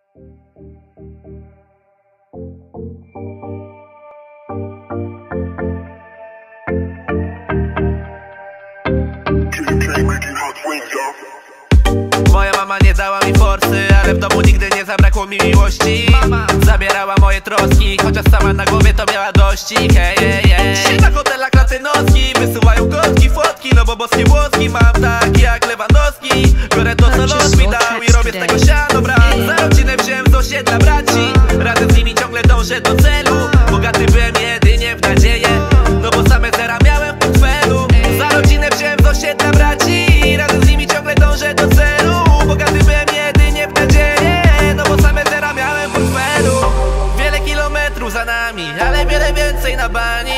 Moja mama nie dała mi forsy, ale w domu nigdy nie zabrakło mi miłości. Mama zabierała moje troski, chociaż sama na głowie to miała dości. Hej, na hotelach latynoski wysyłają kotki, fotki, no bo boskie włoski mam taki jak Lewandowski. Biorę to co los mi dał i robię z tego siano brat. Za rodzinę wziąłem z osiedla braci, razem z nimi ciągle dążę do celu. Bogaty byłem jedynie w nadzieję, no bo same zera miałem w portfelu. Za rodzinę wziąłem z osiedla braci, razem z nimi ciągle dążę do celu. Bogaty byłem jedynie w nadzieję, no bo same zera miałem w portfelu. Wiele kilometrów za nami, ale wiele więcej na bani.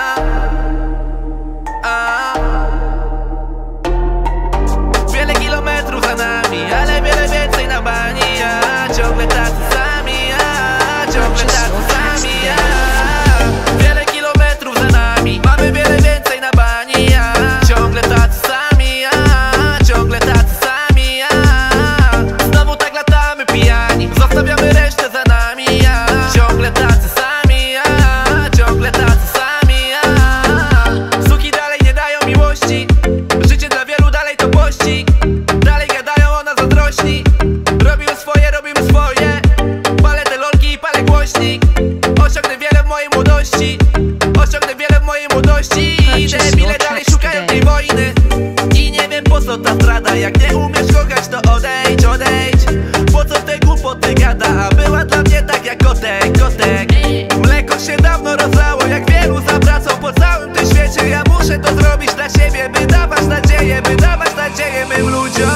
Wiele kilometrów za nami, ale wiele więcej na bani. Ciągle tacy sami, ciągle tacy sami. Wiele kilometrów za nami, mamy wiele więcej na bani. Ciągle tacy sami, ciągle tacy sami. Znowu tak latamy pijani, zostawiamy resztę za nami. Ciągle tacy sami, ciągle tacy sami. Suki dalej nie dają miłości, życie dla wielu dalej to pościg. Dalej gadają o nas zazdrośni, robimy swoje. Palę te lolki i palę głośnik. Osiągnę wiele w mojej młodości, osiągnę wiele w mojej młodości. Debile dalej szukają tej wojny i nie wiem po co ta zdrada. Jak nie umiesz kochać to odejdź. Po co te głupoty gada, a była dla mnie tak jak kotek. Mleko się dawno rozlało, jak wielu zawracał po całym tym świecie. Ja muszę to zrobić dla siebie, by dawać nadzieję mym ludziom.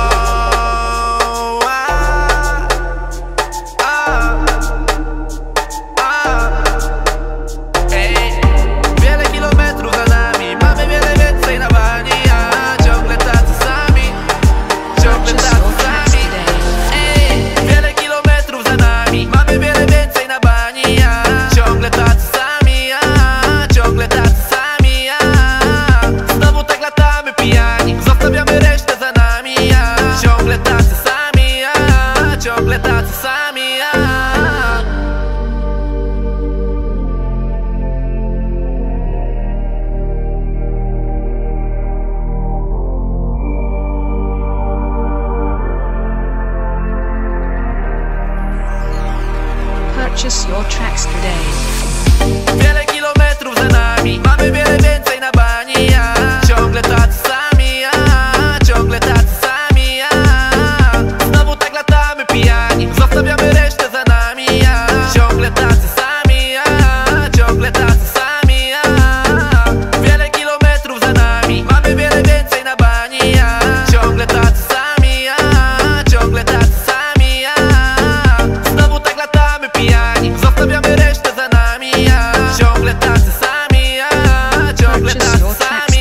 Wiele kilometrów za nami, mamy wiele więcej na bani. Ciągle tacy sami, ciągle tacy sami. Wiele kilometrów za nami, mamy wiele więcej na bani. Ciągle tacy sami, ciągle tacy sami. Znowu tak latamy pijani, zostawiamy resztę za nami. Ciągle tacy sami, ciągle tacy sami. Purchase your tracks today. Wiele kilometrów za nami, mamy wiele więcej na bani. Ciągle tacy sami, ciągle tacy sami. Znowu tak latamy pijani, zostawiamy resztę za nami. Ciągle tacy sami, ciągle tacy sami. Wiele kilometrów za nami, mamy wiele więcej na bani. Ciągle tacy sami, ciągle tacy sami. Znowu tak latamy pijani, zostawiamy resztę za nami. Ciągle tacy sami, ciągle tacy sami.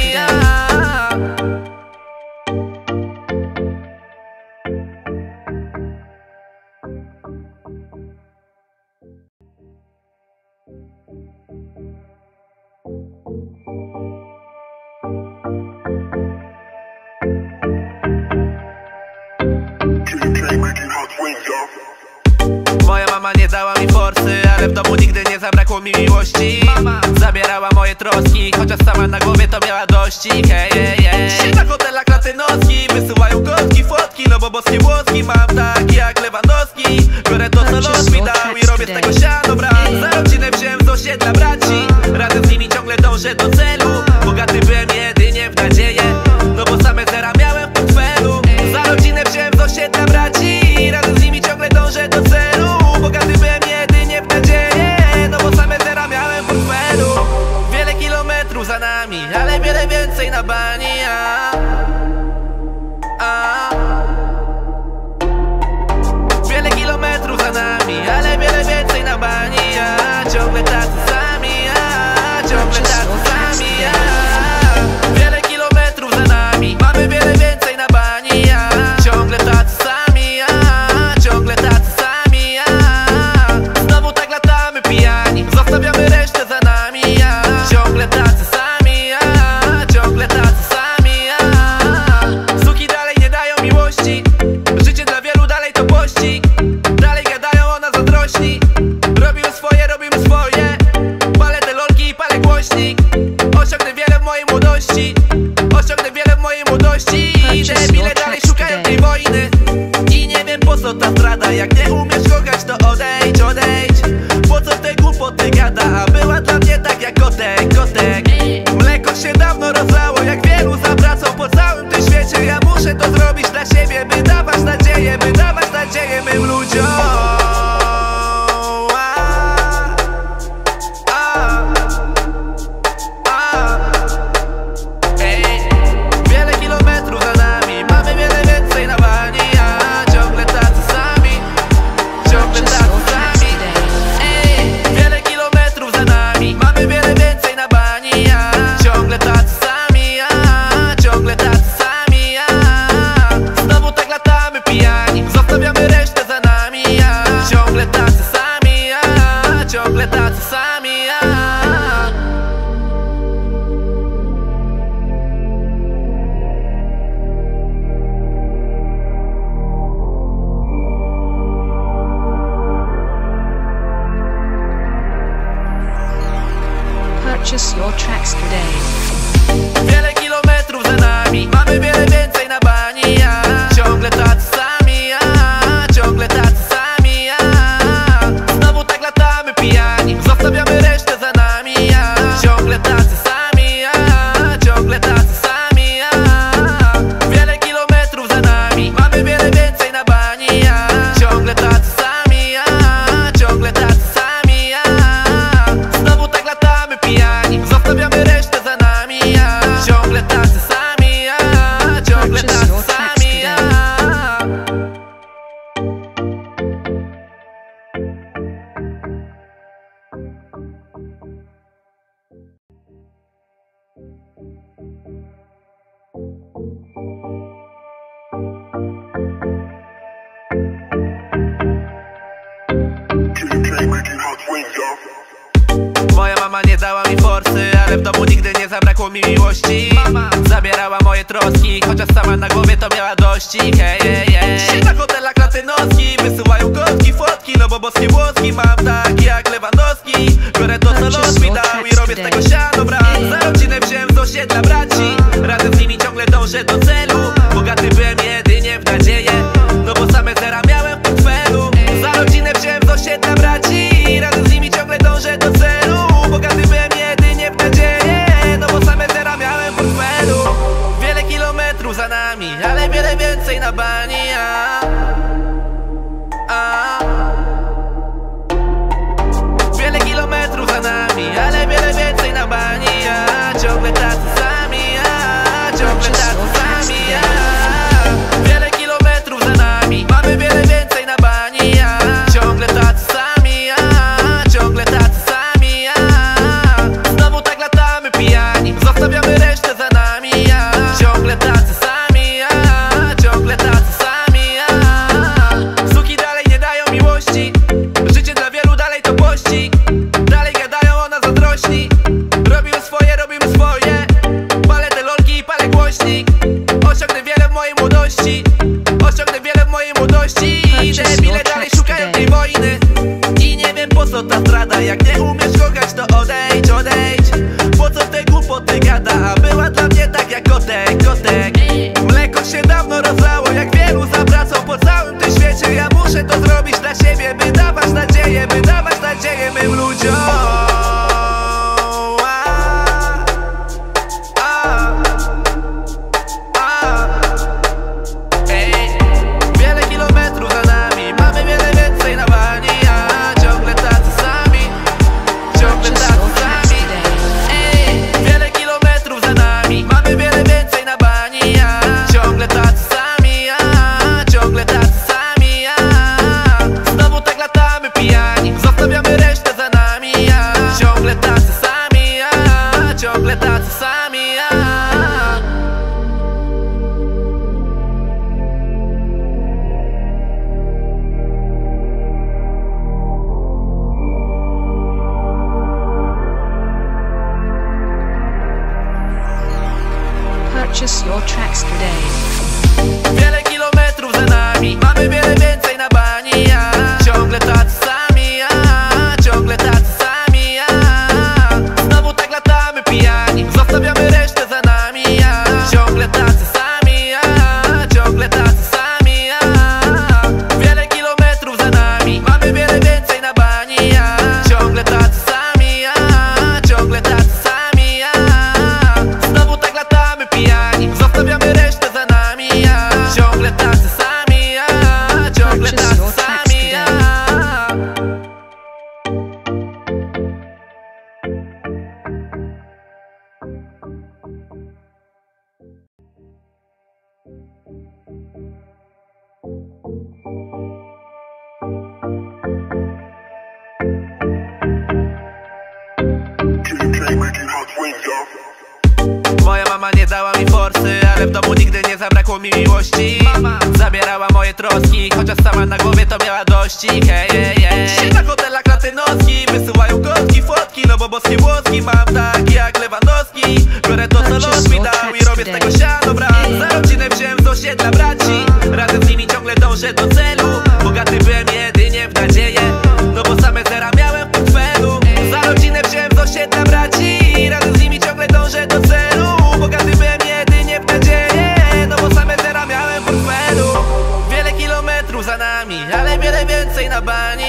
Moja mama nie dała mi forsy, ale w domu nigdy nie zabrakło mi miłości. Mama zabierała moje troski, chociaż sama na głowie to miała dości. Hej, na hotelach latynoski wysyłają kotki, fotki, no bo boskie włoski mam taki jak Lewandowski. Biorę to co los mi dał i robię z tego siano brat. Za rodzinę wziąłem z osiedla braci, razem z nimi ciągle dążę do celu. Bogaty byłem jedynie w nadzieję, no bo same zera miałem w portfelu. Za rodzinę wziąłem z osiedla braci, razem z nimi ciągle dążę do celu. Bogaty byłem jedynie w nadzieję, no bo same zera miałem w portfelu. Wiele kilometrów za nami, ale wiele więcej na bani. Wiele kilometrów za nami, ale wiele więcej na bani. Ciągle tacy sami, ciągle tacy sami. Wiele kilometrów za nami, mamy wiele więcej na bani. Ciągle tacy sami, ciągle tacy sami. Znowu tak latamy pijani, zostawiamy resztę za nami. Ciągle tacy sami, ciągle tacy sami. Suki dalej nie dają miłości, życie dla wielu dalej to pościg. Dalej po co ta zdrada? Jak nie umiesz kochać, to odejdź, odejdź. Po co te głupoty gada? A była dla mnie tak jak kotek, kotek. Mleko się dawno rozlało, jak wielu zawracał po całym tym świecie. Ja muszę to zrobić dla siebie, by dawać nadzieję, mym ludziom. Wiele kilometrów za nami, mamy wiele więcej na bani, a ciągle tacy sami, ciągle tacy sami. Wiele kilometrów za nami, mamy wiele więcej na bani, a ciągle tacy sami, a ciągle tacy sami, a znowu tak latamy pijani, zostawiamy resztę za nami, a ciągle tacy sami, a ciągle tacy sami, a Purchase your tracks today. wiele kilometrów za nami, mamy wiele więcej na bani, a ciągle tacy sami, a ciągle tacy sami, a znowu tak latamy pijani, zostawiamy resztę za nami, a ciągle tacy sami, a ciągle tacy sami, a wiele kilometrów za nami, mamy wiele więcej na bani, a ciągle tacy sami, a ciągle tacy sami, a znowu tak latamy pijani, zostawiamy resztę za nami, a ciągle tacy sami, a ciągle tacy sami, a moja mama nie dała mi forsy, ale w domu nigdy nie zabrakło mi miłości. Mama zabierała moje troski, chociaż sama na głowie to miała dości. Hej, hej, hej. Dzisiaj na hotelach latynoski wysyłają kotki, fotki, no bo boskie włoski mam taki jak Lewandowski. Biorę to co los mi dał i robię z tego siano brat. Za rodzinę wziąłem z osiedla braci, razem z nimi ciągle dążę do celu. Bogaty byłem jedynie w nadzieję, no bo same zera miałem w portfelu. Za rodzinę wziąłem z osiedla braci, razem z nimi ciągle dążę do celu. Bogaty byłem jedynie w nadzieję, no bo same zera miałem w portfelu. Wiele kilometrów za nami, ale wiele więcej na bani, wiele kilometrów za nami, ale wiele więcej na bani, ciągle tacy sami, ciągle tacy sami, wiele kilometrów za nami, mamy wiele więcej na bani, ciągle tacy sami, ciągle tacy sami, znowu tak latamy pijani, zostawiamy resztę za nami, ciągle tacy sami, ciągle tacy sami, suki dalej nie dają miłości, życie dla wielu dalej to pościg, dalej gadają o nas zazdrośni. Robimy swoje, palę te lolki i palę głośnik. Osiągnę wiele w mojej młodości, osiągnę wiele w mojej młodości. I debile dalej szukają tej wojny i nie wiem po co ta zdrada. Jak nie umiesz kochać, to odejdź, odejdź. Po co te głupoty gada? A była dla mnie tak jak kotek, kotek. Mleko się dawno rozlało, jak wielu zawracał po całym tym świecie. Ja muszę to zrobić dla siebie, by dawać nadzieję, mym ludziom. Wiele kilometrów za nami, mamy wiele więcej na bani, ciągle tacy sami, ciągle tacy sami. Wiele kilometrów za nami, mamy wiele więcej na bani, ciągle tacy sami, ciągle tacy sami, znowu tak latamy pijani, zostawiamy resztę za nami, ciągle tacy sami, ciągle tacy sami, Purchase your tracks today. wiele kilometrów za nami, mamy wiele więcej na bani, ciągle tacy sami, ciągle tacy sami, znowu tak latamy pijani, zostawiamy resztę za nami, ciągle tacy sami, ciągle tacy sami, mama nie dała mi forsy, ale w domu nigdy nie zabrakło mi miłości. Mama zabierała moje troski, chociaż sama na głowie to miała dościg. Dzisiaj na hotelach latynoski wysyłają kotki, fotki, no bo boskie włoski mam taki jak Lewandowski. Biorę to co los mi dał i robię z tego siano brat. Za rodzinę wziąłem z osiedla braci, razem z nimi ciągle dążę do celu. Bogaty byłem jedynie w nadzieję, no bo same zera miałem w portfelu. Za rodzinę wziąłem z osiedla braci, razem z nimi ciągle dążę do celu. Bogaty byłem jedynie w nadzieję, no bo same zera miałem w portfelu. Wiele kilometrów za nami, ale wiele więcej na bani.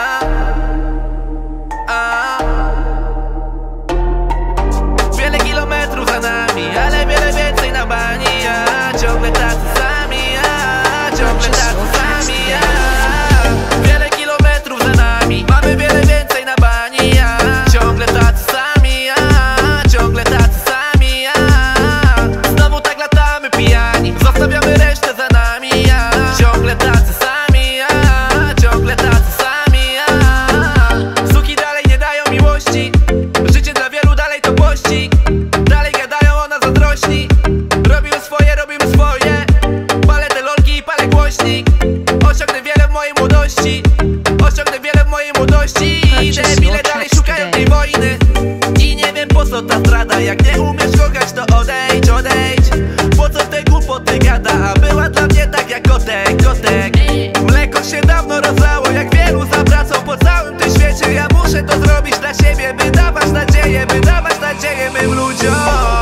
Wiele kilometrów za nami, ale wiele więcej na bani. Ciągle tacy sami, ciągle tacy sami. Wiele kilometrów za nami, mamy wiele więcej na bani. Ciągle tacy sami, ciągle tacy sami. Znowu tak latamy pijani, zostawiamy resztę za nami. Ciągle tacy sami, ciągle tacy sami. Suki dalej nie dają miłości, życie dla wielu dalej to pościg. Dalej gadają o nas zazdrośni, robimy swoje. Palę te lolki i palę głośnik. Osiągnę wiele w mojej młodości, osiągnę wiele w mojej młodości. Debile dalej szukają tej wojny i nie wiem po co ta zdrada. Jak nie umiesz kochać to odejdź, odejdź. Po co te głupoty gada, a była dla mnie tak jak kotek, kotek. Mleko się dawno rozlało, jak wielu zawracał po całym tym świecie. Ja muszę to zrobić dla siebie, by dawać nadzieję, mym ludziom.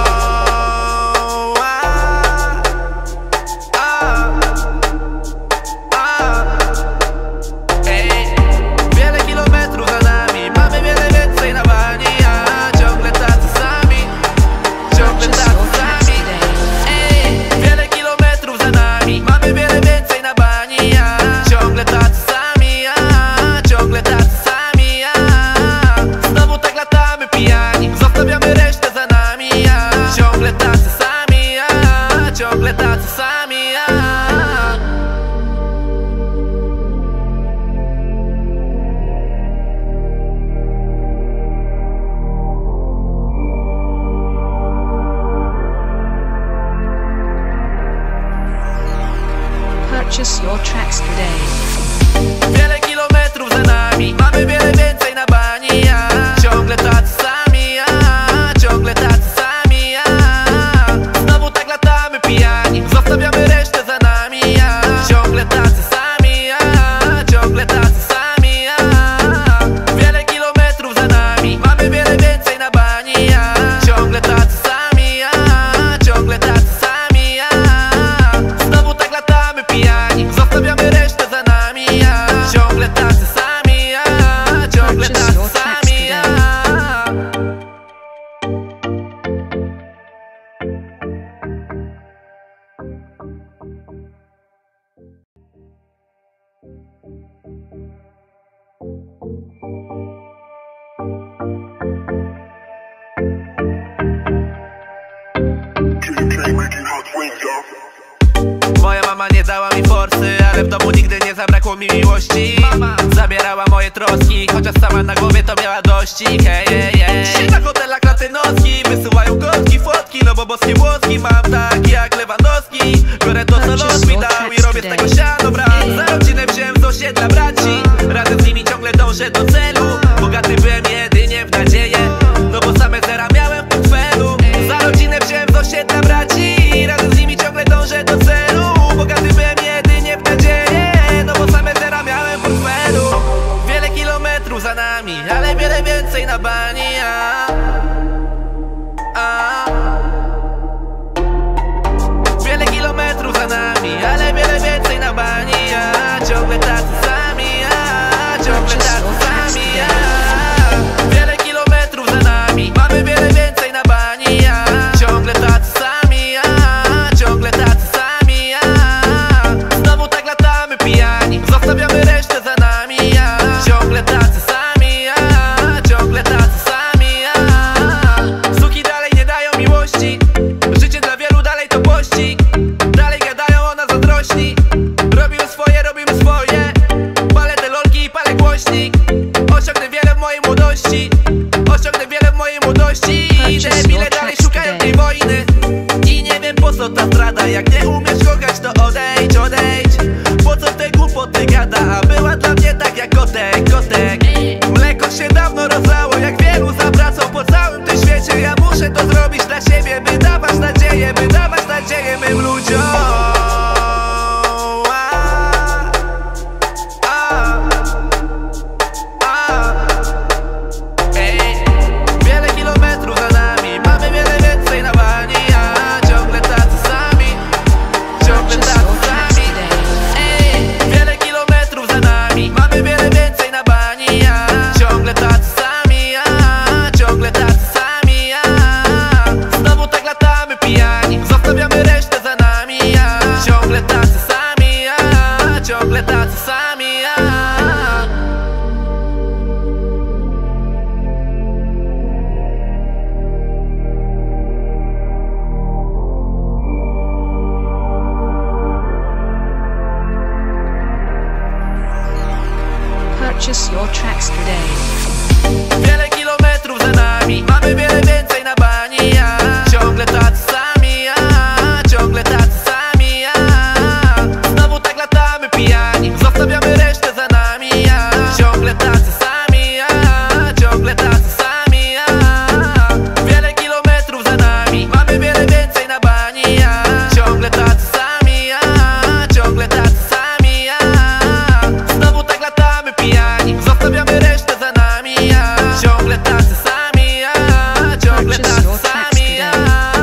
Wiele kilometrów za nami, mamy wiele więcej na bani. Ciągle tacy sami, ciągle tacy sami. Wiele kilometrów za nami, mamy wiele więcej na bani. Ciągle tacy sami, ciągle tacy sami. Znowu tak latamy pijani, zostawiamy resztę za nami. Ciągle tacy sami, ciągle tacy sami. Purchase your tracks today. Wiele kilometrów za nami, mamy wiele więcej na bani. Ciągle tacy sami, ciągle tacy sami. Znowu tak latamy pijani, zostawiamy resztę za nami. Ciągle tacy sami, ciągle tacy sami. Wiele kilometrów za nami, mamy wiele więcej na bani. Ciągle tacy sami, ciągle tacy sami. Znowu tak latamy pijani, zostawiamy resztę za nami. Ciągle tacy sami, ciągle tacy sami. Moja mama nie dała mi forsy, ale w domu nigdy nie zabrakło mi miłości. Mama zabierała moje troski, chociaż sama na głowie to miała dościg. Dzisiaj na hotelach latynoski wysyłają kotki, fotki, no bo boskie włoski mam taki jak Lewandowski. Biorę to co los mi dał i robię z tego siano brat. Za rodzinę wziąłem z osiedla braci, razem z nimi ciągle dążę do celu. Bogaty byłem jedynie w nadzieję, no bo same zera miałem w portfelu. Za rodzinę wziąłem z osiedla braci, razem z nimi ciągle dążę do celu. Bogaty byłem jedynie w nadzieję, no bo same zera miałem w portfelu. Wiele kilometrów za nami, ale wiele więcej na bani. Wiele kilometrów za nami, ale wiele więcej na bani. Ciągle tacy sami, ciągle tacy sami. Wiele kilometrów za nami, mamy wiele więcej na bani. Ciągle tacy sami, ciągle tacy sami. Znowu tak latamy pijani, zostawiamy resztę za nami. Ciągle tacy sami, ciągle tacy sami. Purchase your tracks today. Wiele kilometrów za nami, mamy wiele więcej na bani, ja. Ciągle tacy sami, ja. Ciągle tacy sami, ja. Znowu tak latamy pijani, zostawiamy resztę za nami, ja. Ciągle tacy sami, ja. Ciągle tacy sami, ja. Wiele kilometrów za nami, mamy wiele więcej na bani, ja. Ciągle tacy sami, ja. Ciągle tacy sami, ja. Znowu tak latamy pijani, zostawiamy resztę za nami, ja. Ciągle tacy sami, ja. Ciągle tacy sami, ja.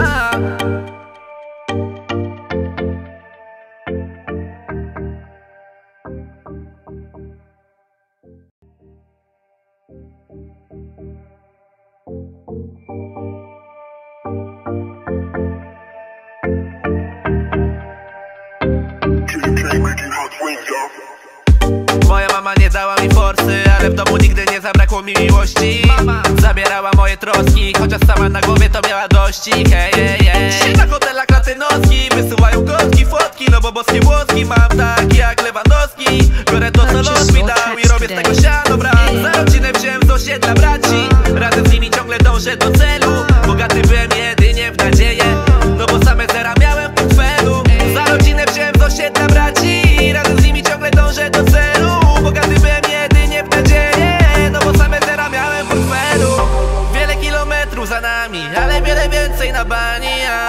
Moja mama nie dała mi forsy, ale w domu nigdy nie zabrakło mi miłości. Mama zabierała moje troski, chociaż sama na głowie to miała dości. Hej, hej, hej. Dzisiaj na hotelach latynoski wysyłają kotki, fotki, no bo boskie włoski mam tak jak Lewandowski. Biorę to co los mi dał i robię z tego siano brat. Za rodzinę wziąłem z osiedla braci, razem z nimi ciągle dążę do celu. Bogaty byłem jedynie w nadzieję, no bo same zera miałem w portfelu. Za rodzinę wziąłem z osiedla braci, razem z nimi ciągle dążę do celu. Bogaty byłem jedynie w nadzieję, no bo same zera miałem w portfelu. Wiele kilometrów za nami, ale wiele więcej na bani,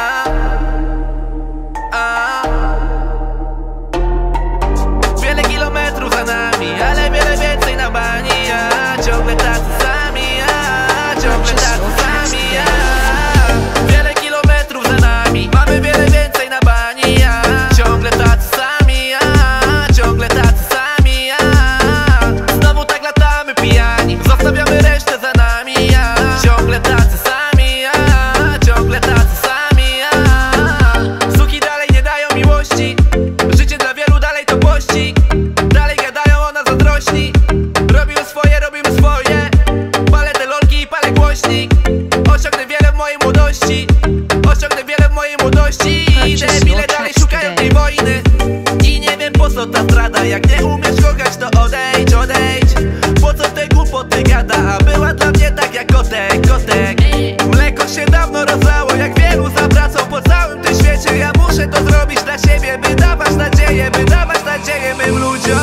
Wiele kilometrów za nami, ale wiele więcej na bani, Ciągle tacy sami, Ciągle tacy sami, Wiele kilometrów za nami, mamy wiele więcej na bani, Ciągle tacy sami, Ciągle tacy sami, Znowu tak latamy pijani, zostawiamy resztę za nami, Ciągle tacy sami, Ciągle tacy sami, Suki dalej nie dają miłości, życie dla wielu dalej to pościg. Dalej gadają o nas zazdrośni, robimy swoje, palę te lolki i palę głośnik. Osiągnę wiele w mojej młodości, osiągnę wiele w mojej młodości. Debile dalej szukają tej wojny i nie wiem po co ta zdrada. Jak nie umiesz kochać to odejdź, odejdź. Po co te głupoty gada, a była dla mnie tak jak kotek, kotek. Mleko się dawno rozlało, jak wielu zawracał po całym tym świecie. Ja muszę to zrobić dla siebie, by dawać nadzieję mym ludziom.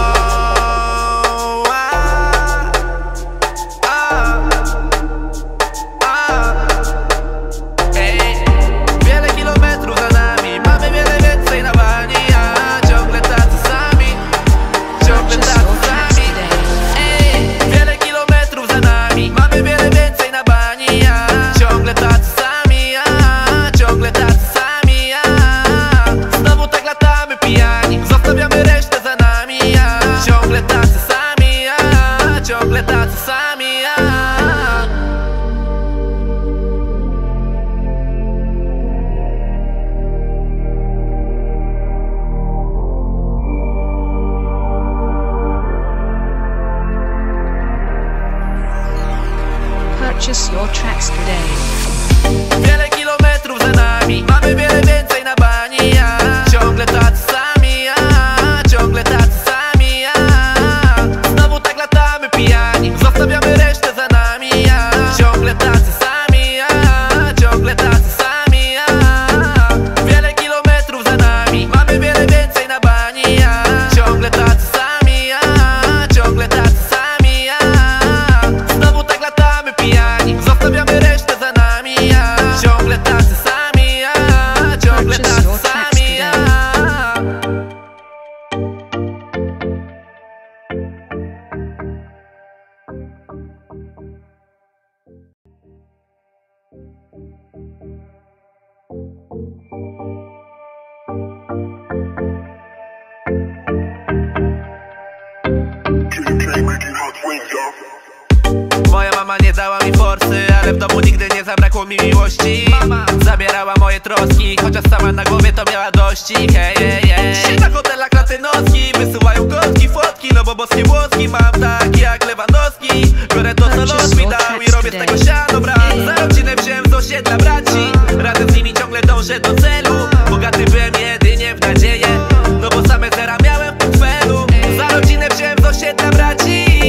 Wiele kilometrów za nami, mamy wiele więcej na bani, Ciągle tacy sami, ciągle tacy sami. Wiele kilometrów za nami, mamy wiele więcej na bani, Ciągle tacy sami, ciągle tacy sami, Znowu tak latamy pijani, zostawiamy resztę za nami, Ciągle tacy sami, ciągle tacy sami, Purchase your tracks today. Wiele kilometrów za nami, mamy wiele więcej na bani, Ciągle tacy sami, ciągle tacy sami, Znowu tak latamy pijani, zostawiamy resztę za nami, Ciągle tacy sami, ciągle tacy sami, Wiele kilometrów za nami, mamy wiele więcej na bani, Ciągle tacy sami, ciągle tacy sami, Znowu tak latamy pijani, zostawiamy resztę za nami, Ciągle tacy sami, ciągle tacy sami, Moja mama nie dała mi forsy, ale w domu nigdy nie zabrakło mi miłości. Mama zabierała moje troski, chociaż sama na głowie to miała dości. Hej, hej, hej. Dzisiaj na hotelach latynoski wysyłają kotki, fotki, no bo boskie włoski mam tak jak Lewandowski. Biorę to co los mi dał i robię z tego siano brat. Za rodzinę wziąłem z osiedla braci, razem z nimi ciągle dążę do celu. Bogaty byłem jedynie w nadzieję, no bo same zera miałem w portfelu. Za rodzinę wziąłem z osiedla braci,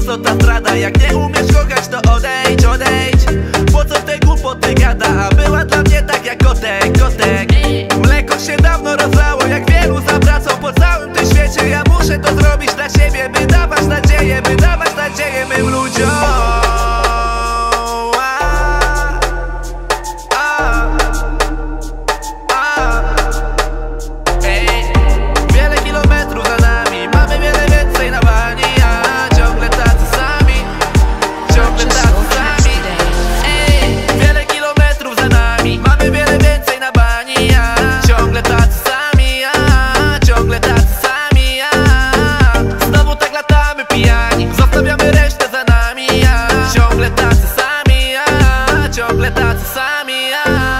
co ta strada. Jak nie umiesz kochać, to odejdź, odejdź. Po co te głupoty gada, a była dla mnie tak jak kotek, kotek. Mleko się dawno rozlało, jak wielu zawracał po całym tym świecie. Ja muszę to zrobić dla siebie, by dawać nadzieję, by dawać nadzieję mym ludziom. Wiele kilometrów za nami, mamy wiele więcej na bani, a ciągle tacy sami, ciągle tacy sami. Wiele kilometrów za nami, mamy wiele więcej na bani, a ciągle tacy sami, a ciągle tacy sami, a znowu tak latamy pijani, zostawiamy resztę za nami, a ciągle tacy sami, a ciągle tacy sami, a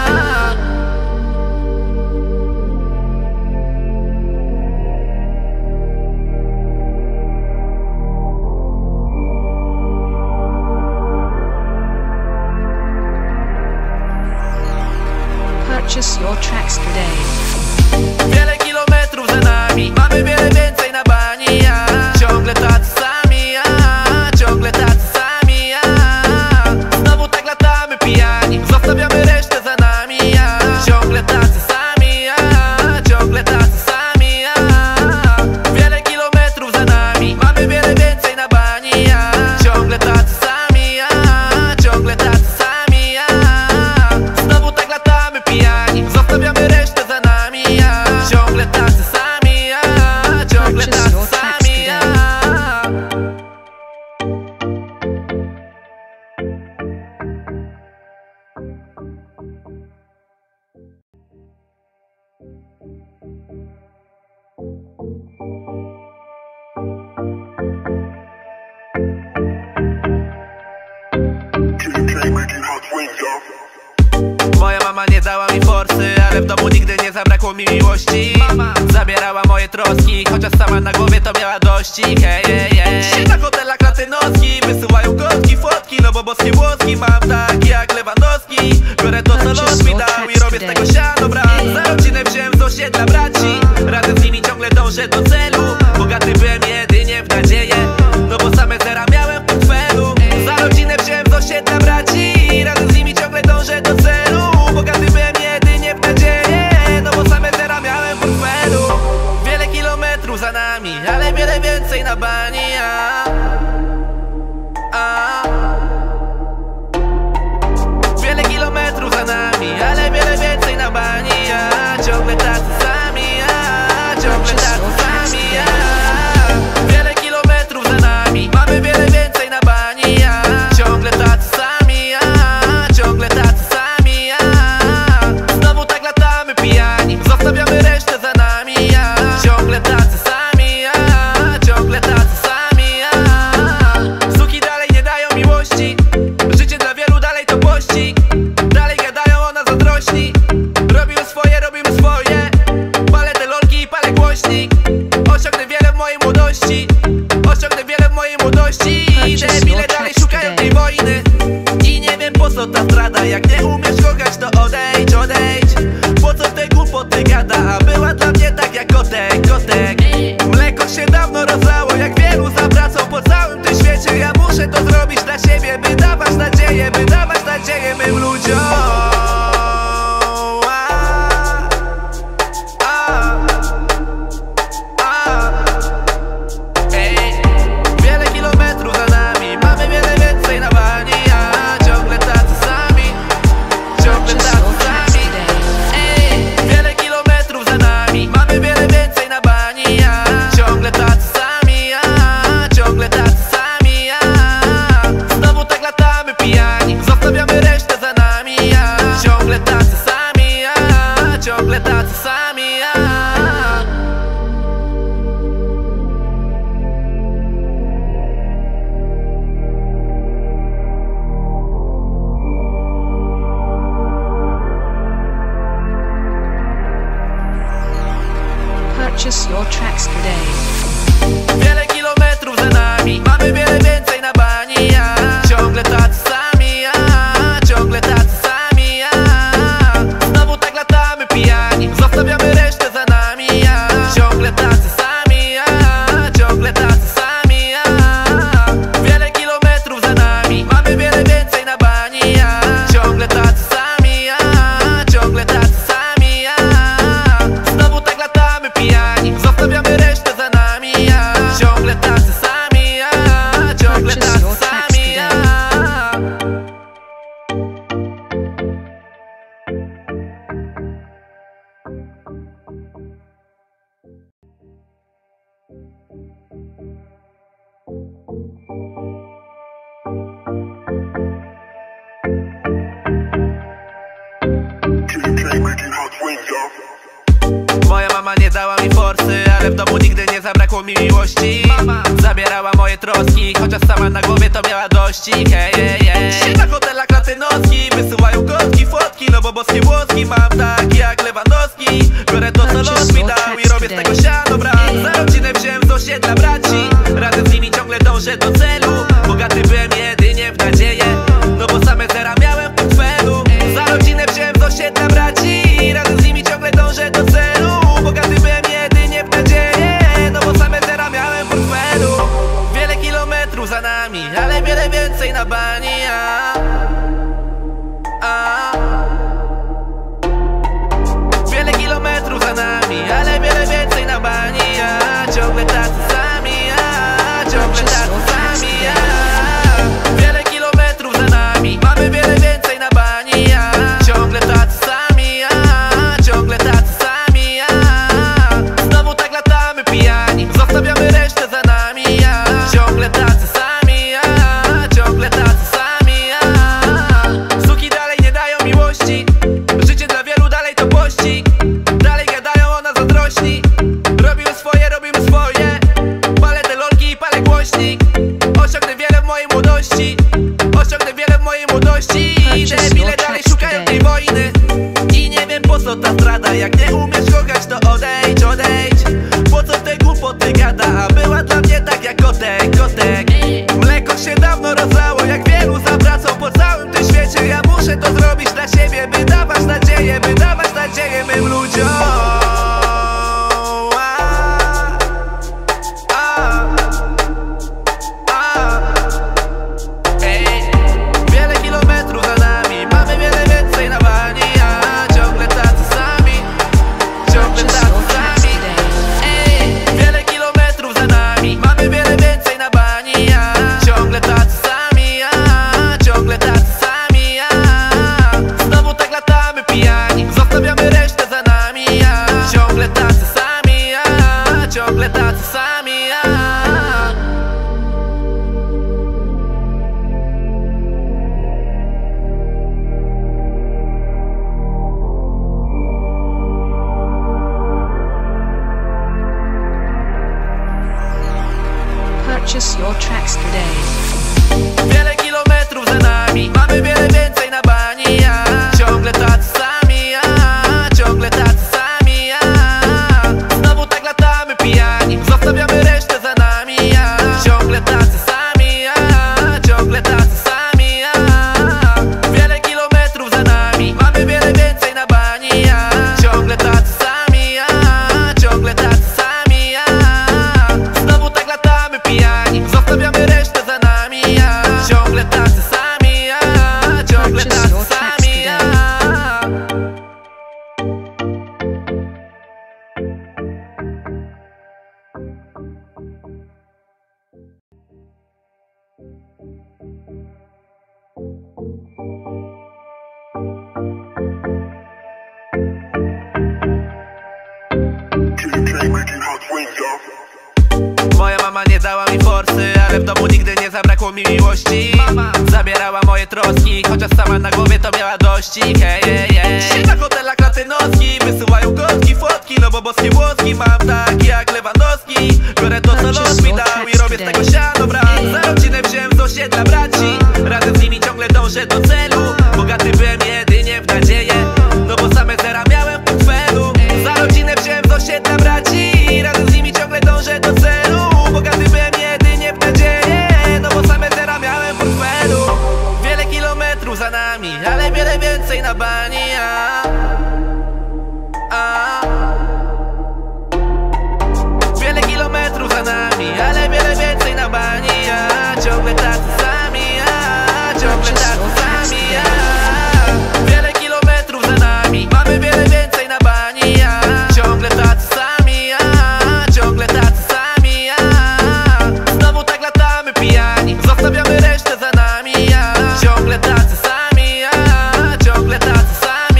Purchase your tracks today. Wiele kilometrów za nami, mamy wiele więcej na bani, a ciągle tacy sami, a ciągle tacy sami, a znowu tak latamy pijani, zostawiamy resztę za nami, a ciągle tacy sami, a ciągle tacy sami, a wiele kilometrów za nami, mamy wiele więcej na bani, a ciągle tacy sami, a ciągle tacy sami, a znowu tak latamy pijani, zostawiamy resztę za nami, a ciągle tacy sami, a ciągle tacy sami, a moja mama nie dała mi forsy, ale w domu nigdy nie zabrakło mi miłości. Mama zabierała moje troski, chociaż sama na głowie to miała dościg. Hej, hej, hej. Się na hotelach latynoski, wysyłają kotki, fotki, no bo boskie włoski mam tak jak Lewandowski. Biorę to co los mi dał i robię z tego siano brat. Za rodzinę wziąłem z osiedla braci, razem z nimi ciągle dążę do celu. Bogaty byłem jedynie w nadzieję, no bo same zera miałem w portfelu. Za rodzinę wziąłem z osiedla braci, razem z nimi ciągle dążę do celu. Bogaty byłem jedynie w nadzieję, no bo same zera miałem w portfelu. Wiele kilometrów za nami, ale wiele więcej na bani, wiele kilometrów za nami, ale wiele więcej na bani, ciągle tacy sami, ciągle tacy sami, wiele kilometrów za nami, mamy wiele więcej na bani, ciągle tacy sami, ciągle tacy sami, znowu tak latamy pijani, zostawiamy resztę za nami, ciągle tacy sami, ciągle tacy sami, suki dalej nie dają miłości, życie dla wielu dalej to pościg, dalej gadają o nas zazdrośni, robimy swoje, palę te lolki i palę głośnik, osiągnę wiele w mojej młodości, osiągnę wiele w mojej młodości, debile dalej szukają tej wojny i nie wiem po co ta strada. Jak nie umiesz kochać, to odejdź, odejdź. Po co te głupoty gada, a była dla mnie tak jak kotek, kotek. Mleko się dawno rozlało, jak wielu zawracał po całym tym świecie. Ja muszę to zrobić dla siebie, by dawać nadzieję, by dawać nadzieję mym ludziom. Wiele kilometrów za nami, mamy wiele więcej na bani, ciągle tacy sami, ciągle tacy sami. Wiele kilometrów za nami, mamy wiele więcej na bani, ciągle tacy sami, ciągle tacy sami, znowu tak latamy pijani, zostawiamy resztę za nami, ciągle tacy sami, ciągle tacy sami, Purchase your tracks today. Wiele kilometrów za nami, mamy wiele więcej na bani, ciągle tacy sami, ciągle tacy sami, znowu tak latamy pijani, zostawiamy resztę za nami, ciągle tacy sami, ciągle tacy sami, wiele moje troski, chociaż sama na głowie to miała dościg. Siedź na hotelach latynoski, wysyłają kotki, fotki, no bo boskie włoski mam tak jak Lewandowski. Biorę to co los mi dał i robię z tego siano brat. Za rodzinę wziąłem z osiedla braci, razem z nimi ciągle dążę do celu. Bogaty byłem jedynie w nadzieję, no bo same zera miałem w portfelu. Za rodzinę wziąłem z osiedla braci, razem z nimi ciągle dążę do celu. Bogaty byłem jedynie w nadzieję, no bo same zera miałem w portfelu. Wiele kilometrów za nami, ale wiele więcej na bani. Wiele kilometrów za nami, ale wiele więcej na bani. Ciągle tacy sami, ciągle tacy sami. Wiele kilometrów za nami, mamy wiele więcej na bani. Ciągle tacy sami, ciągle tacy sami. Znowu tak latamy pijani, zostawiamy resztę za nami. Ciągle tacy sami, ciągle tacy sami. Suki dalej nie dają miłości, życie dla wielu dalej to pościg. Dalej gadają o nas zazdrośni, robimy swoje. Palę te lolki i palę głośnik. Osiągnę wiele w mojej młodości, osiągnę wiele w mojej młodości. Debile dalej szukają tej wojny i nie wiem po co ta strada. Jak nie umiesz kochać to odejdź, odejdź. Po co te głupoty gada, a była dla mnie tak jak kotek. Mleko się dawno rozlało, jak wielu zawracał po całym tym świecie. Ja muszę to zrobić dla siebie, by dawać nadzieję mym ludziom. Wiele kilometrów za nami, mamy wiele więcej na bani. Ciągle tacy sami, ciągle tacy sami. Wiele kilometrów za nami, mamy wiele więcej na bani. Ciągle tacy sami, ciągle tacy sami. Znowu tak latamy pijani, zostawiamy resztę za nami. Ciągle tacy sami, ciągle tacy sami. Purchase your tracks today. Wiele kilometrów za nami, mamy wiele więcej na bani. Ciągle tacy sami, ciągle tacy sami. Znowu tak latamy pijani, zostawiamy resztę za nami. Ciągle tacy sami, ciągle tacy sami. Wiele kilometrów za nami, mamy wiele więcej na bani. Ciągle tacy sami, ciągle tacy sami. Znowu tak latamy pijani, zostawiamy resztę za nami. Ciągle tacy sami, ciągle tacy sami. Moja mama nie dała mi forsy, ale w domu nigdy nie zabrakło mi miłości. Zabierała moje troski, chociaż sama na głowie to miała dościg. Siedź na hotelach latynoski, wysyłają kotki, fotki, no bo boskie włoski mam tak jak Lewandowski. Biorę to co los mi dał i robię z tego siano brat. Za rodzinę wziąłem z osiedla braci, razem z nimi ciągle dążę do celu. Bogaty byłem jedynie w nadzieję, no bo same zera miałem w portfelu. Za rodzinę wziąłem z osiedla braci, razem z nimi ciągle dążę do celu. Bogaty byłem jedynie w nadzieję, no bo same zera miałem w portfelu. Wiele kilometrów za nami, ale wiele więcej na bani. Wiele kilometrów za nami, ale wiele więcej na bani. Ciągle tacy sami, ciągle tacy sami. Wiele kilometrów za nami, mamy wiele więcej na bani. Ciągle tacy sami, ciągle tacy sami. Znowu tak latamy pijani, zostawiamy resztę za nami. Ciągle tacy sami, ciągle tacy sami.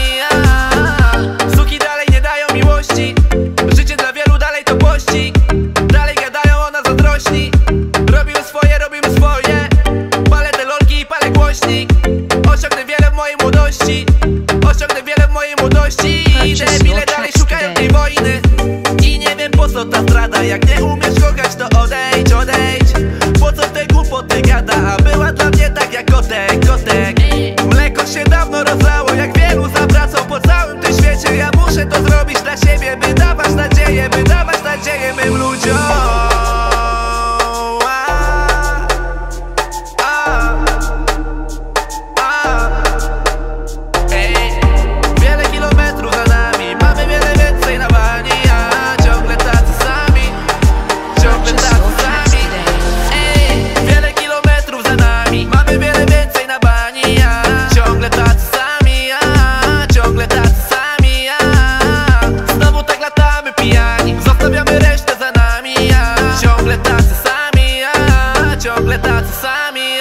ciągle tacy sami,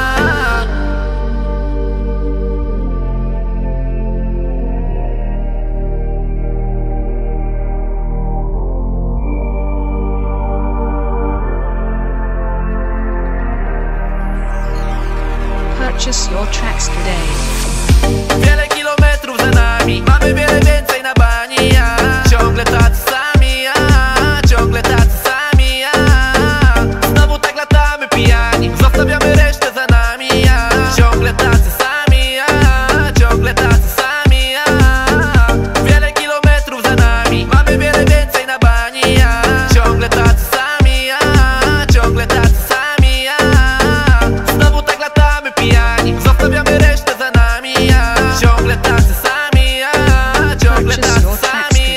Purchase your tracks today. Wiele kilometrów za nami, mamy wiele więcej na bani, ciągle tacy sami, ciągle tacy sami, znowu tak latamy pijani, zostawiamy resztę za nami, ciągle tacy sami, ciągle tacy sami, wiele kilometrów za nami, mamy wiele więcej na bani, ciągle tacy sami, ciągle tacy sami, znowu tak latamy pijani, zostawiamy resztę za nami, ciągle tacy sami, ciągle tacy sami,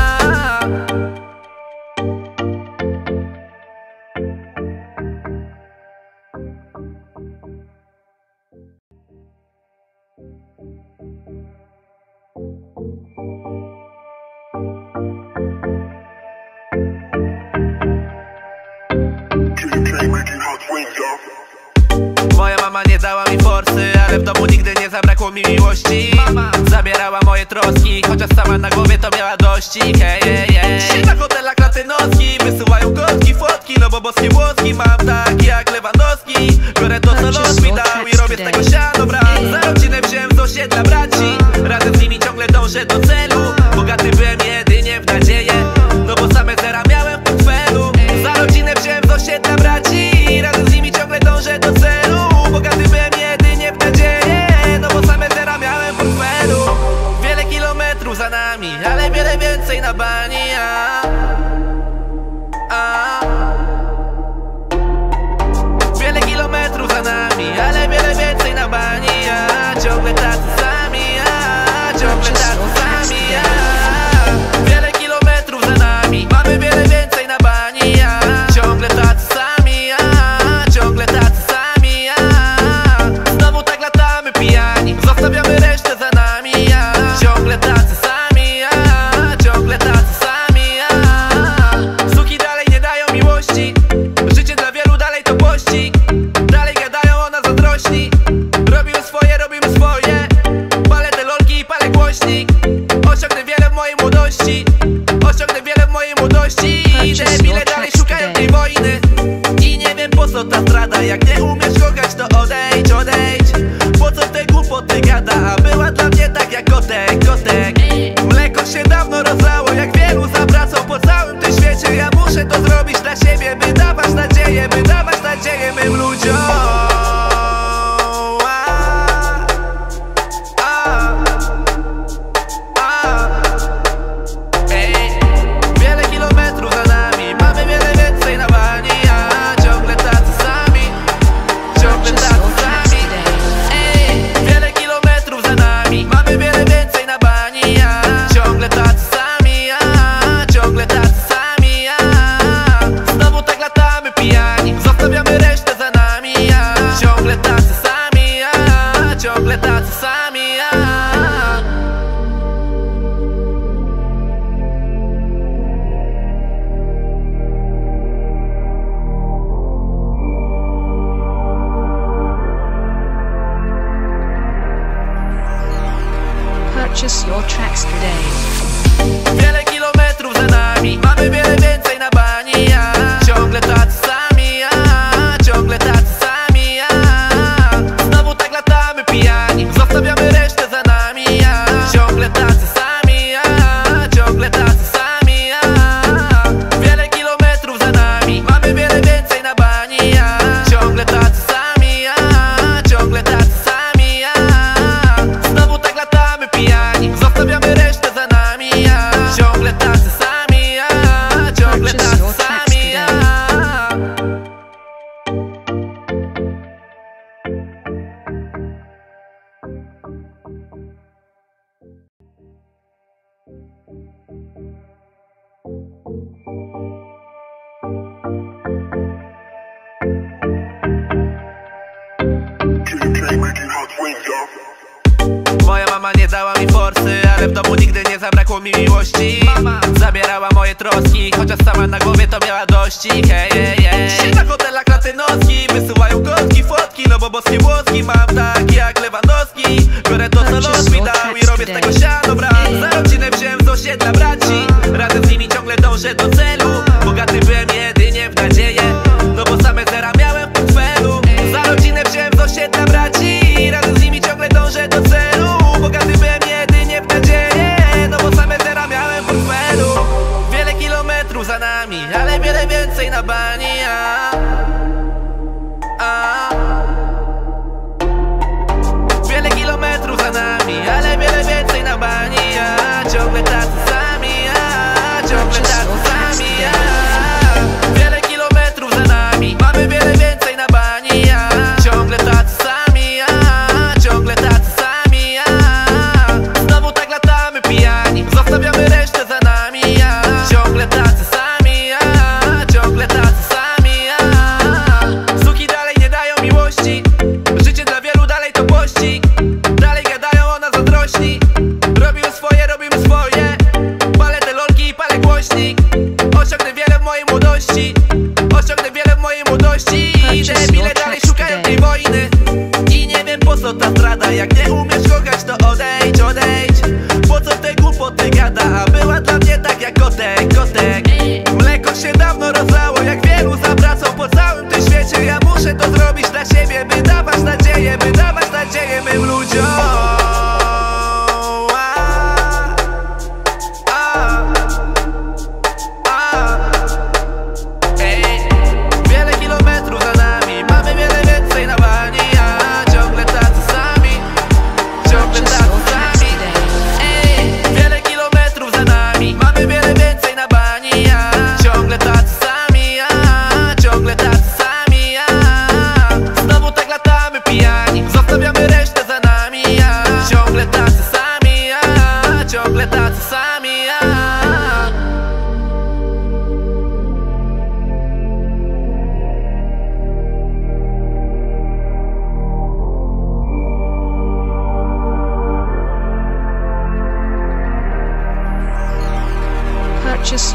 Moja mama nie dała mi forsy, ale w domu nigdy nie zabrakło mi miłości. Mama zabierała moje troski, chociaż sama na głowie to miała dości. Na hotelach latynoski wysyłają kotki, fotki, no bo boskie włoski mam tak jak Lewandowski. Biorę to co los mi dał i robię z tego siano brat. Za rodzinę wziąłem z osiedla braci, razem z nimi ciągle dążę do celu. Bogaty byłem jedynie w nadzieję, no bo same zera miałem w portfelu. Za rodzinę wziąłem z osiedla braci, razem z nimi ciągle dążę do celu. Bogaty byłem jedynie w nadzieję, no bo same zera miałem w portfelu. Wiele kilometrów za nami, ale wiele więcej na bani, wiele kilometrów za nami, ale wiele więcej na bani, ciągle tacy sami, ciągle tacy sami, wiele kilometrów za nami, mamy wiele więcej na bani, ciągle tacy sami, ciągle tacy sami, znowu tak latamy pijani, zostawiamy resztę za nami, ciągle tacy sami, ciągle tacy sami, suki dalej nie dają miłości, życie dla wielu dalej to pościg, dalej gadają o nas zazdrośni, robimy swoje, palę te lolki i palę głośnik, osiągnę wiele w mojej młodości, osiągnę wiele w mojej młodości, debile dalej szukają tej wojny i nie wiem po co ta zdrada, jak nie umiesz kochać to odejdź, odejdź, po co te głupoty gada, a była dla mnie tak jak kotek, kotek. Mleko się dawno rozlało, jak wielu zawracał po całym tym świecie, ja muszę to zrobić dla siebie, by dawać nadzieję mym ludziom. Wiele kilometrów za nami, mamy wiele więcej na bani, ciągle tacy sami, ciągle tacy sami. Wiele kilometrów za nami, mamy wiele więcej na bani, ciągle tacy sami, ciągle tacy sami, znowu tak latamy pijani, zostawiamy resztę za nami, ciągle tacy sami, ciągle tacy sami. Purchase your tracks today. Wiele kilometrów za nami, mamy wiele więcej na bani, ciągle tacy sami, ciągle tacy sami, znowu tak latamy pijani, zostawiamy resztę za nami, ciągle tacy sami, ciągle tacy sami, wiele kilometrów za nami, mamy wiele więcej na bani, ciągle tacy sami, ciągle tacy sami, znowu tak latamy pijani, zostawiamy resztę za nami, ciągle tacy sami, ciągle tacy sami. Moja mama nie dała mi forsy, ale w domu nigdy nie zabrakło mi miłości. Mama zabierała moje troski, chociaż sama na głowie to miała dości. Na hotelach latynoski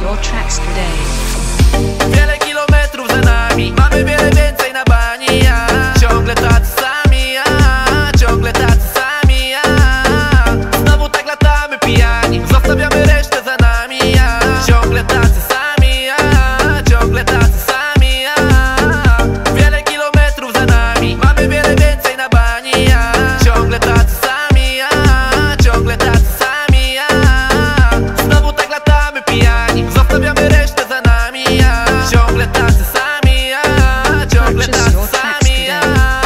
your tracks today. Wiele kilometrów za nami, mamy wiele więcej na bani, ja ciągle tacy sami, ja ciągle tacy sami, ja znowu tak latamy pijani, zostawiamy resztę za nami, ja ciągle tacy sami, ja ciągle tacy sami, ja wiele kilometrów za nami, mamy wiele więcej na bani, ja ciągle tacy sami, ja ciągle tacy sami, ja znowu tak latamy pijani, zostawiamy resztę za nami, ja ciągle tacy sami, ja ciągle tacy sami, ja.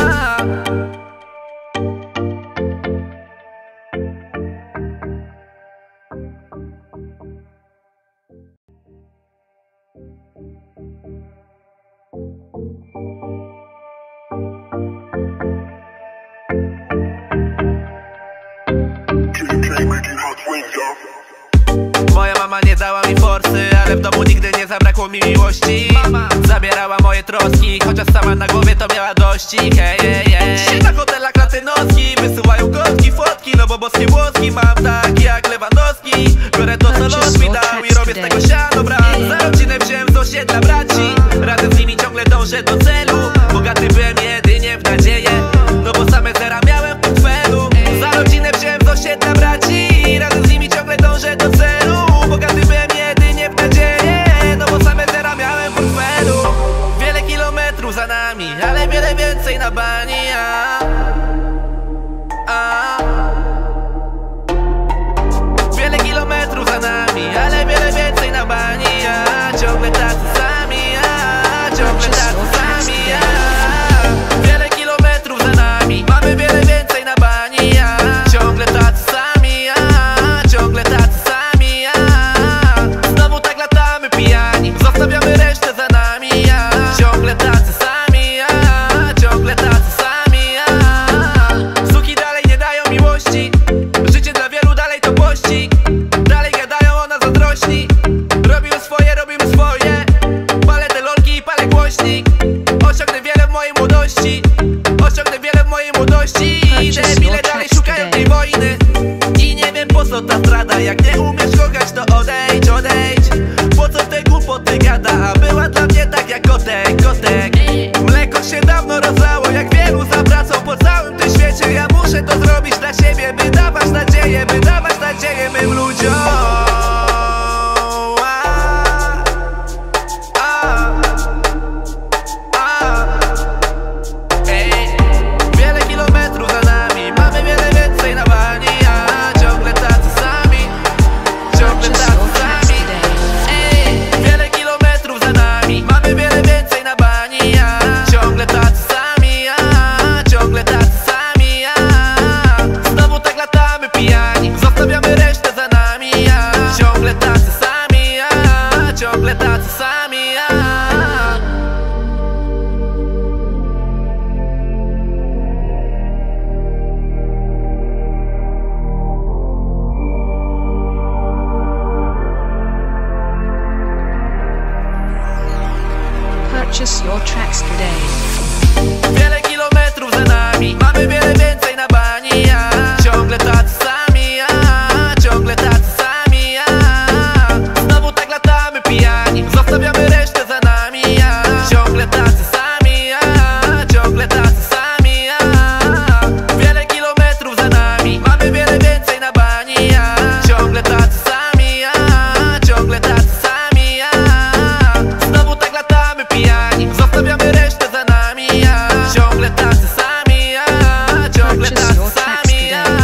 Moja mama nie dała mi forsy, ale w domu nigdy nie zabrakło mi miłości. Mama zabierała moje troski, chociaż sama na głowie to miała dości. Hej, na hotelach latynoski, wysyłają kotki, fotki, no bo boskie włoski mam taki jak Lewandowski. Biorę to co los mi dał i robię z tego siano brat. Za rodzinę wziąłem z osiedla braci, razem z nimi ciągle dążę do celu. Bogaty byłem jedynie w nadzieję, no bo same zera miałem w portfelu. Za rodzinę wziąłem z osiedla braci, razem z nimi ciągle dążę do celu. Bogaty byłem jedynie w nadzieję, no bo same zera miałem w portfelu. Wiele kilometrów za nami, ale wiele więcej na bani, wiele kilometrów za nami, ale wiele więcej na bani, ciągle tacy sami, ciągle tacy sami, wiele kilometrów za nami, mamy wiele więcej na bani, ciągle tacy sami, ciągle tacy sami, znowu tak latamy pijani, zostawiamy resztę za nami, ciągle tacy sami, ciągle tacy sami, suki dalej nie dają miłości, życie dla wielu dalej to pościg, dalej gadają o nas zazdrośni, robimy swoje, palę te lolki i palę głośnik, osiągnę wiele w mojej młodości, i debile dalej szukają tej wojny i nie wiem po co ta zdrada, jak nie umiesz kochać to odejdź, po co te głupoty gada, a była dla mnie tak jak kotek. Mleko się dawno rozlało, jak wielu zawracał po całym tym świecie, ja muszę to zrobić dla siebie, by dawać nadzieję mym ludziom. Wiele kilometrów za nami, mamy wiele więcej na bani, ciągle tacy sami, ciągle tacy sami. Wiele kilometrów za nami, mamy wiele więcej na bani, ciągle tacy sami, ciągle tacy sami, znowu tak latamy pijani, zostawiamy resztę za nami, ciągle tacy sami, ciągle tacy sami, Purchase your tracks today. Wiele kilometrów za nami, mamy wiele więcej na bani, ciągle tacy sami, ciągle tacy sami, znowu tak latamy pijani, zostawiamy resztę za nami, ciągle tacy sami, ciągle tacy sami, wiele kilometrów za nami, mamy wiele więcej na bani, ciągle tacy sami, ciągle tacy sami, znowu tak latamy pijani, zostawiamy resztę za nami, ciągle tacy sami, ciągle tacy sami,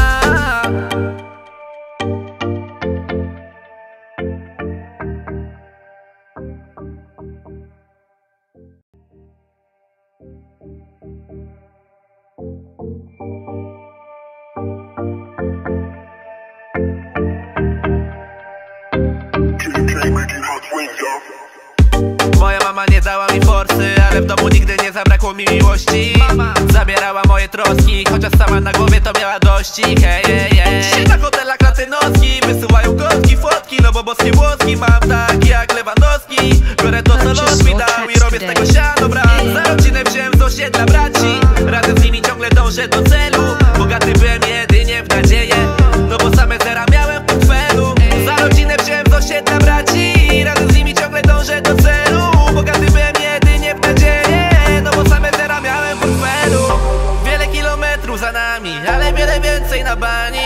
Moja mama nie dała mi forsy, ale w domu nigdy nie zabrakło mi miłości. Mama zabierała moje troski, chociaż sama na głowie to miała dości. Hej, na hotelach latynoski, wysyłają kotki, fotki, no bo boskie włoski mam taki jak Lewandowski. Biorę to co los mi dał i robię z tego siano brat. Za rodzinę wziąłem z osiedla braci, razem z nimi ciągle dążę do celu. Bogaty byłem jedynie w nadzieję, no bo same zera miałem w portfelu. Za rodzinę wziąłem z osiedla braci, razem z na bani,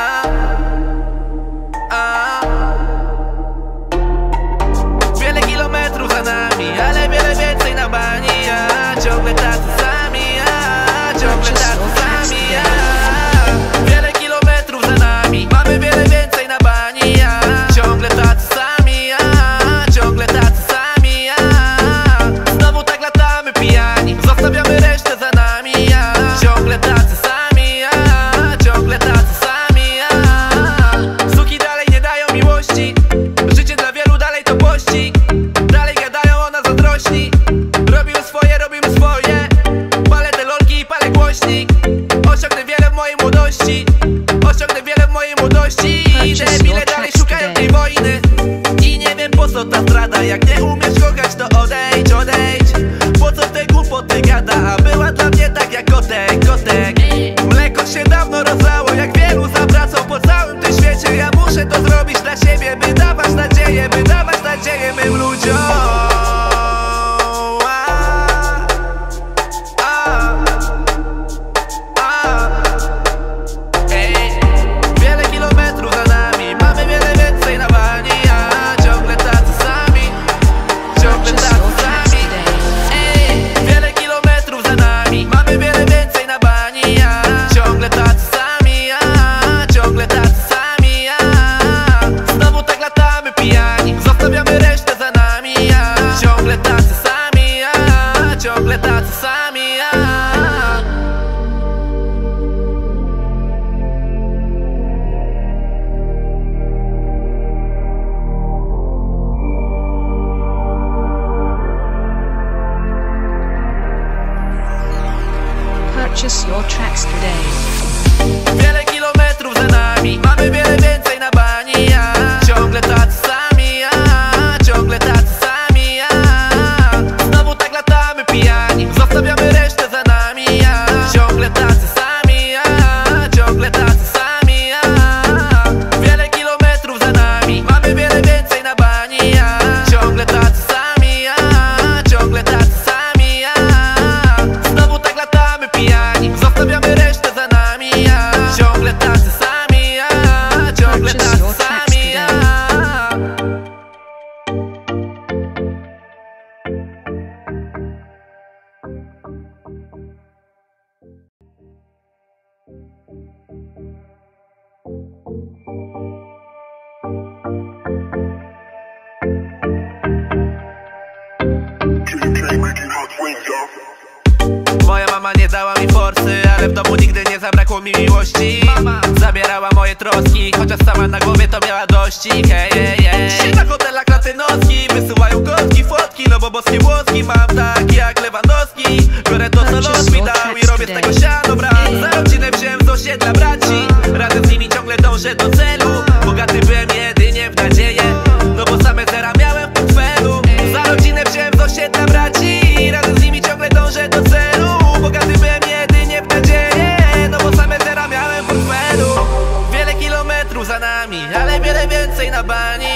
Wiele kilometrów za nami, ale wiele więcej na bani, Ciągle tacy sami, ciągle tacy sami, Wiele kilometrów za nami, mamy wiele więcej na bani, Ciągle tacy sami, ciągle tacy sami, Znowu tak latamy pijani, zostawiamy resztę za nami, Ciągle tacy sami, ciągle tacy sami, Suki dalej nie dają miłości, życie dla wielu dalej to pościg. Dalej gadają o nas zazdrośni, robimy swoje, palę te lolki i palę głośnik. Osiągnę wiele w mojej młodości, osiągnę wiele w mojej młodości. I debile dalej szukają tej wojny i nie wiem po co ta zdrada. Jak nie umiesz kochać to odejdź, odejdź. Po co te głupoty gada, a była dla mnie tak jak kotek, kotek. Mleko się dawno rozlało, jak wielu zawracał po całym tym świecie. Ja muszę to zrobić dla siebie, by dawać nadzieję, mym ludziom. Wiele kilometrów za nami, mamy wiele więcej na bani, Ciągle tacy sami, ciągle tacy sami. Wiele kilometrów za nami, mamy wiele więcej na bani, Ciągle tacy sami, ciągle tacy sami, Znowu tak latamy pijani, zostawiamy resztę za nami, Ciągle tacy sami, ciągle tacy sami, Purchase your tracks today. Wiele kilometrów za nami, mamy wiele więcej na bani, Ciągle tacy sami, ciągle tacy sami, Znowu tak latamy pijani, zostawiamy resztę za nami, Ciągle tacy sami, ciągle tacy sami, Wiele kilometrów za nami, mamy wiele więcej na bani, Ciągle tacy sami, ciągle tacy sami, Znowu tak latamy pijani, zostawiamy resztę za nami, Ciągle tacy sami, ciągle tacy sami, Moja mama nie dała mi forsy, ale w domu nigdy nie zabrakło mi miłości. Zabierała moje troski, chociaż sama na głowie to miała dościg. Dzisiaj na hotelach latynoskich wysyłają kotki, fotki, no bo boskie włoski mam taki jak Lewandowski. Biorę to co los mi dał i robię z tego siano brat. Za rodzinę wziąłem z osiedla braci, razem z nimi ciągle dążę do celu. Bogaty byłem jedynie w nadzieję, no bo same zera miałem w portfelu. Za rodzinę wziąłem z osiedla braci, razem z nimi ciągle dążę do celu. Bogaty byłem jedynie w nadzieję, no bo same zera miałem w portfelu. Wiele kilometrów za nami, ale wiele więcej na bani,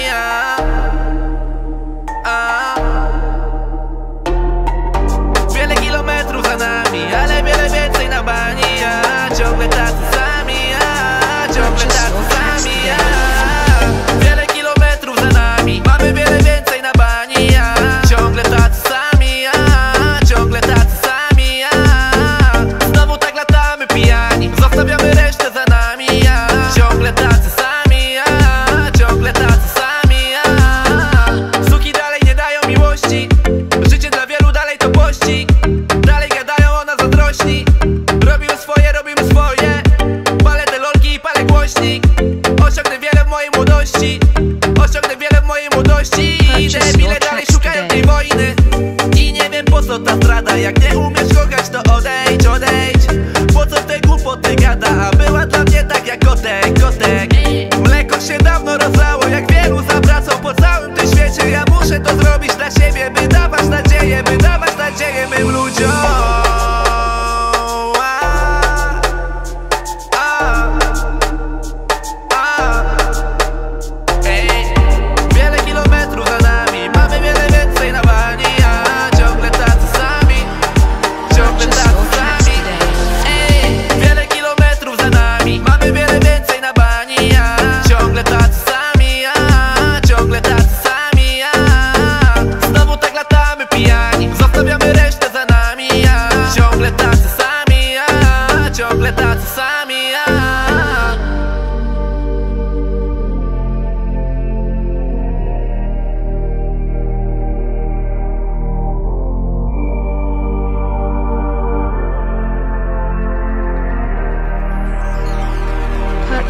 Wiele kilometrów za nami, ale wiele więcej na bani, Ciągle tacy sami, ciągle tacy sami, Wiele kilometrów za nami, mamy wiele więcej na bani, Ciągle tacy sami, ciągle tacy sami, Znowu tak latamy pijani, zostawiamy resztę za nami, Ciągle tacy sami, ciągle tacy sami,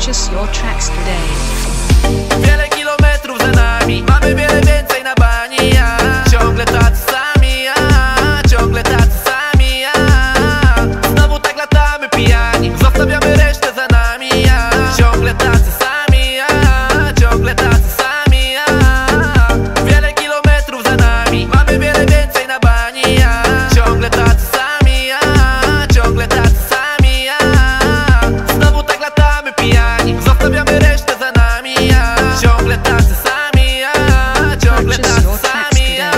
Purchase your tracks today. Wiele kilometrów za nami, mamy wiele więcej na bani, ja. Ciągle tacy sami, ja. Ciągle tacy sami, ja. Znowu tak latamy pijani, zostawiamy resztę za nami, ja. Ciągle tacy sami, ja. Ciągle tacy sami, ja. Wiele kilometrów za nami, mamy wiele więcej na bani, ja. Ciągle tacy sami, ja. Ciągle tacy sami, ja. Znowu tak latamy pijani, zostawiamy resztę za nami, ja. Ciągle tacy sami, ja. Ciągle tacy sami, ja.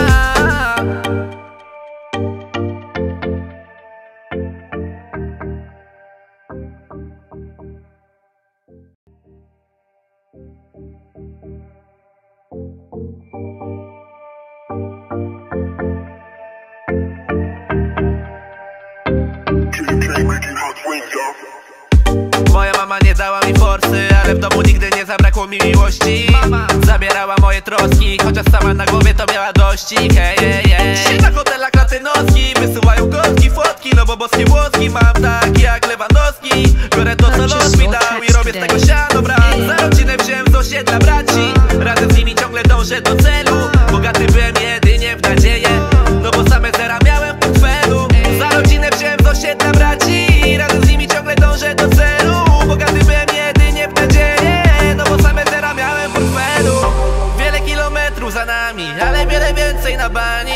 Moja mama nie dała mi forsy, ale w domu nigdy nie zabrakło mi miłości. Mama zabierała moje troski, chociaż sama na głowie to miała dości. Hej, hej, hej. Dzisiaj na hotelach latynoski wysyłają kotki, fotki, no bo boskie włoski mam taki jak Lewandowski. Biorę to co los mi dał i robię z tego siano brat. Za rodzinę wziąłem z osiedla braci, razem z nimi ciągle dążę do celu. Bogaty byłem jedynie w nadzieję, no bo same zera miałem w portfelu. Za rodzinę wziąłem z osiedla braci, razem z nimi ciągle dążę do celu. Bogaty byłem jedynie w nadzieję, no bo same zera miałem w portfelu. Wiele kilometrów za nami, ale wiele więcej na bani,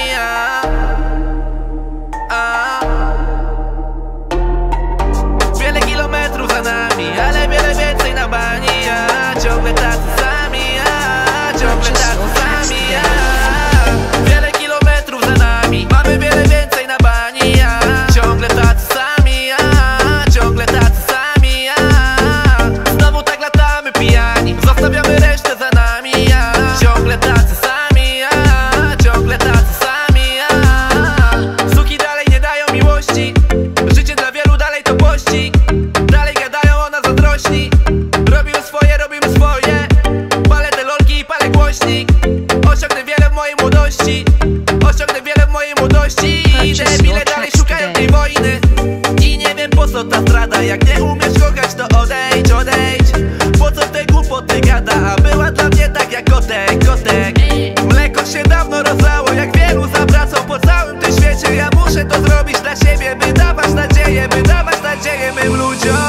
Wiele kilometrów za nami, ale wiele więcej na bani, Ciągle tacy sami, ciągle tacy sami, Wiele kilometrów za nami, mamy wiele więcej na bani, Ciągle tacy sami, ciągle tacy sami, Znowu tak latamy pijani, zostawiamy resztę za nami, Ciągle tacy sami, ciągle tacy sami, Suki dalej nie dają miłości, życie dla wielu dalej to pościg. Dalej gadają o nas zazdrośni, robimy swoje, palę te lolki i palę głośnik. Osiągnę wiele w mojej młodości, osiągnę wiele w mojej młodości. Debile dalej szukają tej wojny i nie wiem po co ta strada. Jak nie umiesz kochać to odejdź, odejdź. Po co te głupoty gada, a była dla mnie tak jak kotek, kotek. Mleko się dawno rozlało, jak wielu zawracał po całym tym świecie. Ja muszę to zrobić dla siebie, by dawać nadzieję mym ludziom.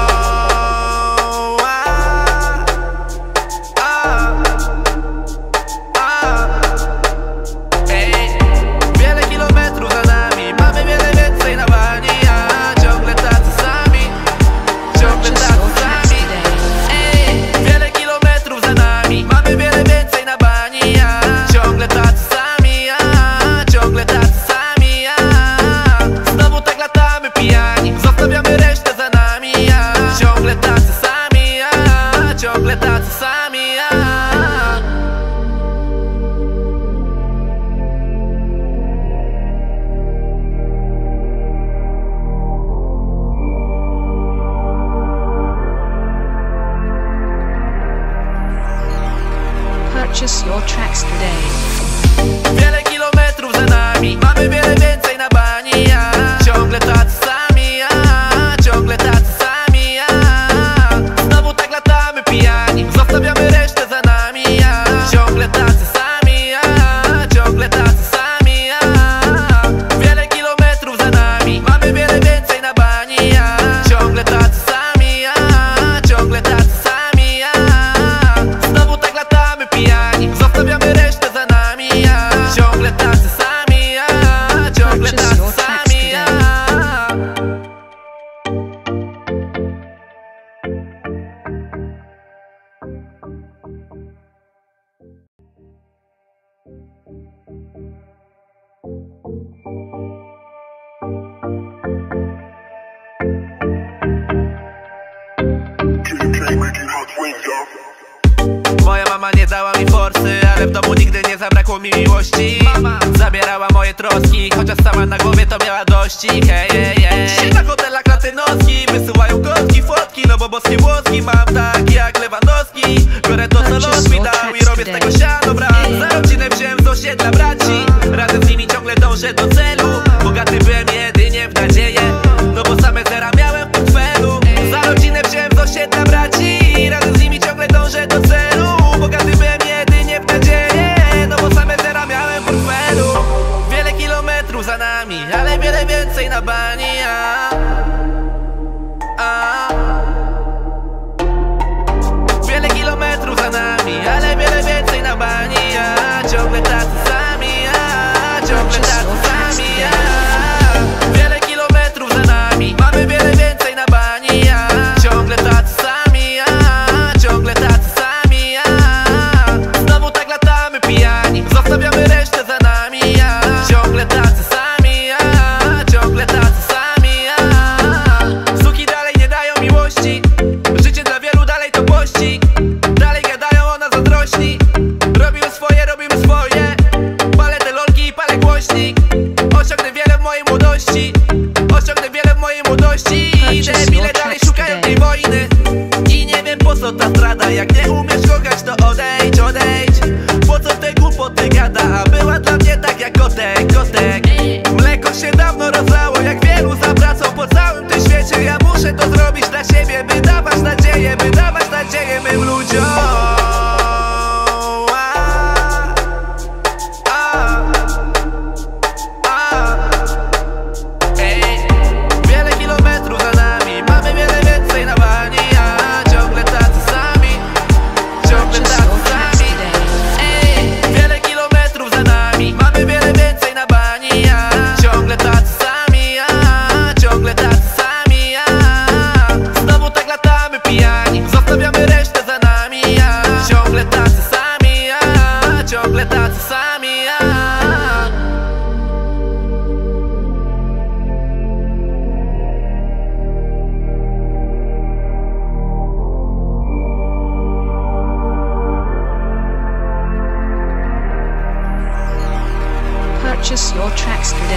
Wiele kilometrów za nami, mamy wiele więcej na bani, Ciągle tacy sami, ciągle tacy sami. Wiele kilometrów za nami, mamy wiele więcej na bani, Ciągle tacy sami, ciągle tacy sami, Znowu tak latamy pijani, zostawiamy resztę za nami, Ciągle tacy sami, ciągle tacy sami, Purchase your tracks today. Wiele kilometrów za nami, mamy wiele więcej na bani, Ciągle tacy sami, ciągle tacy sami, Znowu tak latamy pijani, zostawiamy resztę za nami, Ciągle tacy sami, ciągle tacy sami, Wiele kilometrów za nami, mamy wiele więcej na bani, Ciągle tacy sami, ciągle tacy sami, Znowu tak latamy pijani, zostawiamy resztę za nami, Ciągle tacy sami, ciągle tacy sami, Moja mama nie dała mi forsy, ale w domu nigdy nie zabrakło mi miłości. Mama zabierała moje troski, chociaż sama na głowie to miała dości. Hej, hej, hej. Dzisiaj na hotelach latynoski wysyłają kotki, fotki, no bo boskie włoski mam taki jak Lewandowski. Biorę to co los mi dał i robię z tego siano brat. Za rodzinę wziąłem z osiedla braci, razem z nimi ciągle dążę do celu. Bogaty byłem jedynie w nadzieję, no bo same zera miałem w portfelu. Za rodzinę wziąłem z osiedla braci, mojej młodości. Debile dalej szukają tej wojny i nie wiem po co ta strada. Jak nie umiesz kochać, to odejdź, odejdź. Po co te głupoty gada, a była dla mnie tak jak kotek, kotek. Mleko się dawno rozlało, jak wielu zawracał po całym tym świecie. Ja muszę to zrobić dla siebie, by dawać nadzieję, mym ludziom. Wiele kilometrów za nami, mamy wiele więcej na bani, a ciągle tacy sami, ciągle tacy sami. Wiele kilometrów za nami, mamy wiele więcej na bani, a ciągle tacy sami, a ciągle tacy sami, a znowu tak latamy pijani, zostawiamy resztę za nami, a ciągle tacy sami, a ciągle tacy sami, a Purchase your tracks today.